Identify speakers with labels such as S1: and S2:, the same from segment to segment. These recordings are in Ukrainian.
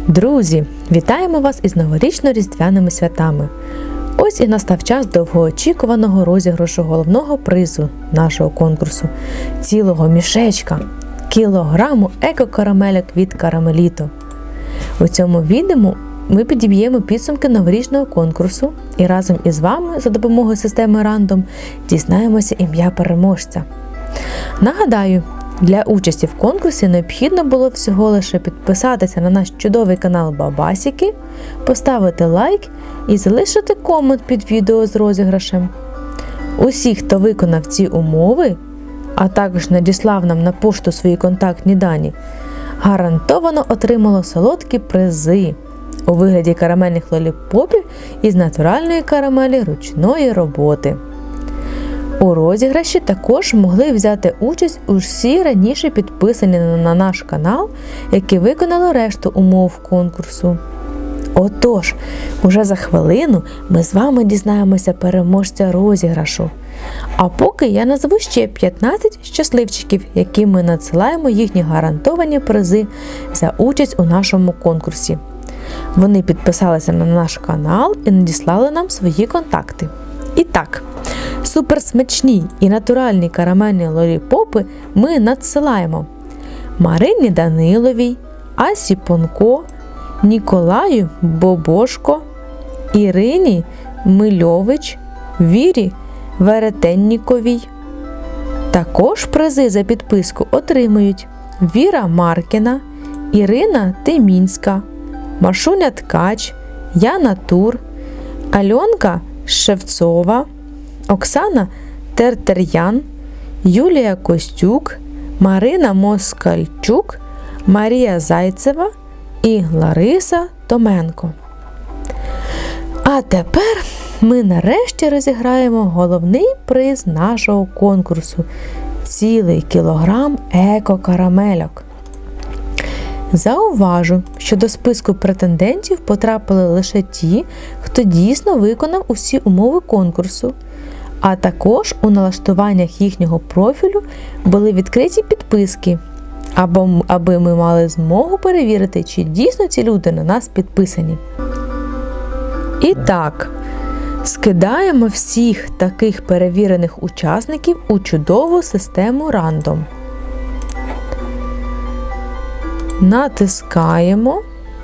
S1: Друзі, вітаємо вас із новорічно-різдвяними святами. Ось і настав час довгоочікуваного розіграшу головного призу нашого конкурсу – цілого мішечка, кілограму еко-карамелек від Карамеліто. У цьому відео ми підіб'ємо підсумки новорічного конкурсу і разом із вами за допомогою системи Random дізнаємося ім'я переможця. Нагадаю, для участі в конкурсі необхідно було всього лише підписатися на наш чудовий канал Бабасики, поставити лайк і залишити комент під відео з розіграшем. Усі, хто виконав ці умови, а також надіслав нам на пошту свої контактні дані, гарантовано отримало солодкі призи у вигляді карамельних лоліпопів із натуральної карамелі ручної роботи. У розіграші також могли взяти участь усі раніше підписані на наш канал, які виконали решту умов конкурсу. Отож, уже за хвилину ми з вами дізнаємося переможця розіграшу. А поки я назву ще 15 щасливчиків, яким ми надсилаємо їхні гарантовані призи за участь у нашому конкурсі. Вони підписалися на наш канал і надіслали нам свої контакти. І так, суперсмачні і натуральні карамельні лоліпопи ми надсилаємо Марині Даниловій, Асі Понко, Ніколаю Бобошко, Ірині Мильович, Вірі Веретенніковій. Також призи за підписку отримують Віра Маркіна, Ірина Тимінська, Машуня Ткач, Яна Тур, Альонка Шевцова, Оксана Тертер'ян, Юлія Костюк, Марина Москальчук, Марія Зайцева і Лариса Томенко. А тепер ми нарешті розіграємо головний приз нашого конкурсу – цілий кілограм еко-карамельок. Зауважу, що до списку претендентів потрапили лише ті, хто дійсно виконав усі умови конкурсу, а також у налаштуваннях їхнього профілю були відкриті підписки, аби ми мали змогу перевірити, чи дійсно ці люди на нас підписані. І так, скидаємо всіх таких перевірених учасників у чудову систему Random. Натискаємо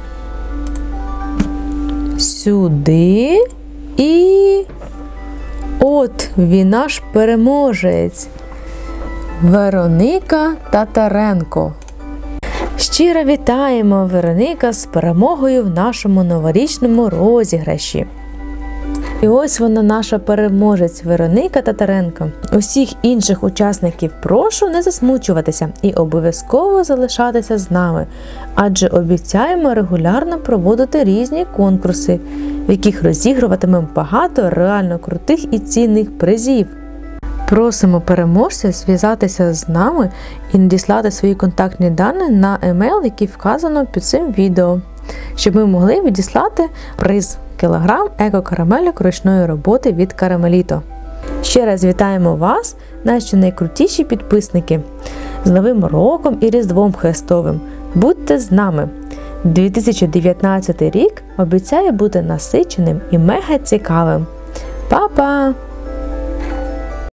S1: сюди і от він наш переможець – Вероніка Татаренко. Щиро вітаємо, Вероніка, з перемогою в нашому новорічному розіграші. І ось вона, наша переможець Вероніка Татаренко. Усіх інших учасників прошу не засмучуватися і обов'язково залишатися з нами, адже обіцяємо регулярно проводити різні конкурси, в яких розігруватимемо багато реально крутих і цінних призів. Просимо переможця зв'язатися з нами і надіслати свої контактні дані на емейл, який вказано під цим відео, щоб ми могли відіслати приз кілограм еко-карамельок ручної роботи від Карамеліто. Ще раз вітаємо вас, наші найкрутіші підписники, з Новим роком і Різдвом Христовим. Будьте з нами! 2019 рік обіцяє бути насиченим і мега цікавим. Па-па!